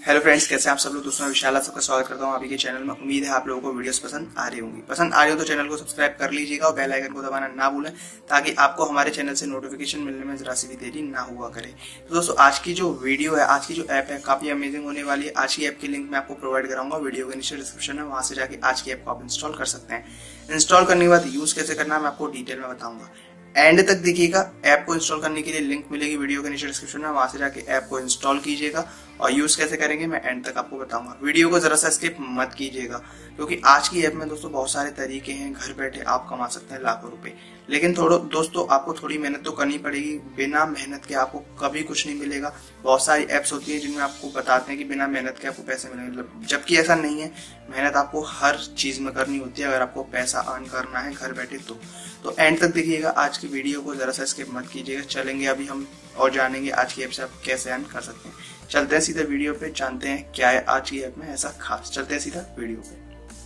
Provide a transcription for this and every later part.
Hello friends, कैसे आप सब लोग। दोस्तों मैं विशाल सबका स्वागत करता हूं आप ही के चैनल में। उम्मीद है आप लोगों को वीडियोस पसंद आ रही होंगी। पसंद आ रही हो तो चैनल को सब्सक्राइब कर लीजिएगा और बेल आइकन को दबाना ना भूलें, ताकि आपको हमारे चैनल से नोटिफिकेशन मिलने में जरा सी भी देरी ना हुआ करे। तो दोस्तों आज की जो वीडियो है, आज की जो ऐप है, काफी अमेजिंग होने वाली है। आज की ऐप की लिंक मैं आपको प्रोवाइड कराऊंगा वीडियो के नीचे डिस्क्रिप्शन में, वहां से जाके आज की ऐप को आप इंस्टॉल कर सकते हैं। इंस्टॉल करने के बाद यूज कैसे करना है मैं आपको डिटेल में बताऊंगा। एंड तक देखिएगा। ऐप को इंस्टॉल करने के लिए लिंक मिलेगी वीडियो के नीचे डिस्क्रिप्शन में, वहां से जाके ऐप को इंस्टॉल कीजिएगा और यूज कैसे करेंगे मैं एंड तक आपको बताऊंगा। वीडियो को जरा सा स्किप मत कीजिएगा, क्योंकि आज की ऐप में दोस्तों बहुत सारे तरीके हैं। घर बैठे आप कमा सकते हैं लाखों रुपए, लेकिन दोस्तों आपको थोड़ी मेहनत तो करनी पड़ेगी। बिना मेहनत के आपको कभी कुछ नहीं मिलेगा। बहुत सारी एप्स होती हैं जिनमें आपको बताते हैं कि बिना मेहनत के आपको पैसे मिलेंगे, जबकि ऐसा नहीं है। मेहनत आपको हर चीज में करनी होती है अगर आपको पैसा अर्न करना है घर बैठे तो एंड तक देखिएगा। आज की वीडियो को जरा सा स्किप मत कीजिएगा। चलेंगे अभी हम और जानेंगे आज की ऐप से आप कैसे अर्न कर सकते हैं। चलते हैं सीधा वीडियो पे, जानते हैं क्या है आज की ऐप में ऐसा खास। चलते हैं सीधा वीडियो पे।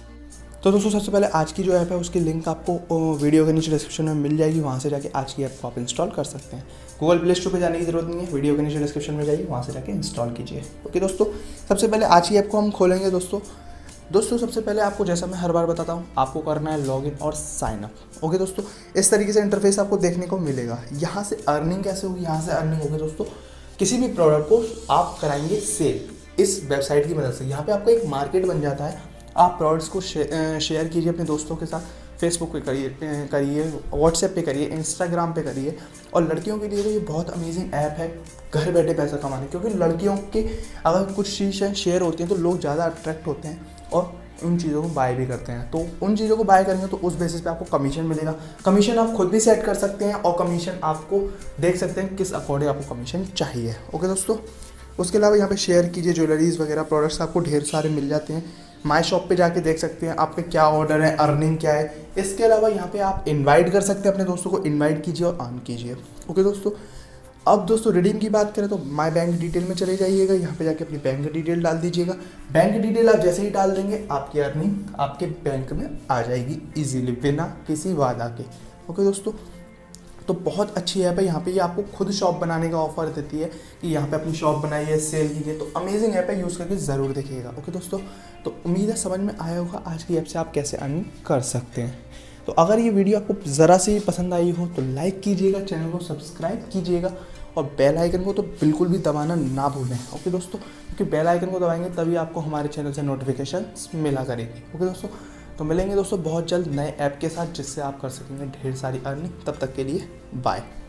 तो दोस्तों सबसे पहले आज की जो ऐप है उसकी लिंक आपको वीडियो के नीचे डिस्क्रिप्शन में मिल जाएगी। वहाँ से जाके आज की ऐप को आप इंस्टॉल कर सकते हैं। गूगल प्ले स्टोर पे जाने की जरूरत नहीं है, वीडियो के नीचे डिस्क्रिप्शन में जाइए, वहाँ से जाके इंस्टॉल कीजिए। ओके दोस्तों, सबसे पहले आज की ऐप को हम खोलेंगे। दोस्तों सबसे पहले आपको, जैसा मैं हर बार बताता हूँ, आपको करना है लॉगिन और साइन अप। ओके दोस्तों, इस तरीके से इंटरफेस आपको देखने को मिलेगा। यहाँ से अर्निंग कैसे होगी, यहाँ से अर्निंग होगी दोस्तों, किसी भी प्रोडक्ट को आप कराएंगे सेल इस वेबसाइट की मदद से। यहाँ पे आपका एक मार्केट बन जाता है। आप प्रोडक्ट्स को शेयर कीजिए अपने दोस्तों के साथ। फेसबुक पे करिए, व्हाट्सएप पे करिए, इंस्टाग्राम पे करिए। और लड़कियों के लिए तो ये बहुत अमेजिंग ऐप है घर बैठे पैसा कमाने, क्योंकि लड़कियों के अगर कुछ चीज़ें शेयर होती हैं तो लोग ज़्यादा अट्रैक्ट होते हैं और उन चीज़ों को बाय भी करते हैं। तो उन चीज़ों को बाय करेंगे तो उस बेसिस पे आपको कमीशन मिलेगा। कमीशन आप खुद भी सेट कर सकते हैं और कमीशन आपको देख सकते हैं किस अकॉर्डिंग आपको कमीशन चाहिए। ओके दोस्तों, उसके अलावा यहाँ पे शेयर कीजिए, ज्वेलरीज वगैरह प्रोडक्ट्स आपको ढेर सारे मिल जाते हैं। माई शॉप पे जाके देख सकते हैं आपके क्या ऑर्डर है, अर्निंग क्या है। इसके अलावा यहाँ पे आप इनवाइट कर सकते हैं अपने दोस्तों को, इनवाइट कीजिए और अर्न कीजिए। ओके दोस्तों, अब दोस्तों रिडीम की बात करें तो माय बैंक डिटेल में चले जाइएगा। यहाँ पे जाके अपनी बैंक डिटेल डाल दीजिएगा। बैंक डिटेल आप जैसे ही डाल देंगे आपकी अर्निंग आपके बैंक में आ जाएगी इजीली, बिना किसी वादा के। ओके दोस्तों, तो बहुत अच्छी ऐप है। यहाँ पे ये आपको खुद शॉप बनाने का ऑफर देती है कि यहाँ पे अपनी शॉप बनाइए, सेल कीजिए। तो अमेजिंग ऐप है, यूज़ करके ज़रूर देखिएगा। ओके दोस्तों, तो उम्मीद है समझ में आया होगा आज की ऐप से आप कैसे अर्निंग कर सकते हैं। तो अगर ये वीडियो आपको ज़रा सी पसंद आई हो तो लाइक कीजिएगा, चैनल को सब्सक्राइब कीजिएगा और बेल आइकन को तो बिल्कुल भी दबाना ना भूलें। ओके दोस्तों, क्योंकि बेल आइकन को दबाएंगे तभी आपको हमारे चैनल से नोटिफिकेशन मिला करेगी। ओके दोस्तों, तो मिलेंगे दोस्तों बहुत जल्द नए ऐप के साथ, जिससे आप कर सकेंगे ढेर सारी अर्निंग। तब तक के लिए बाय।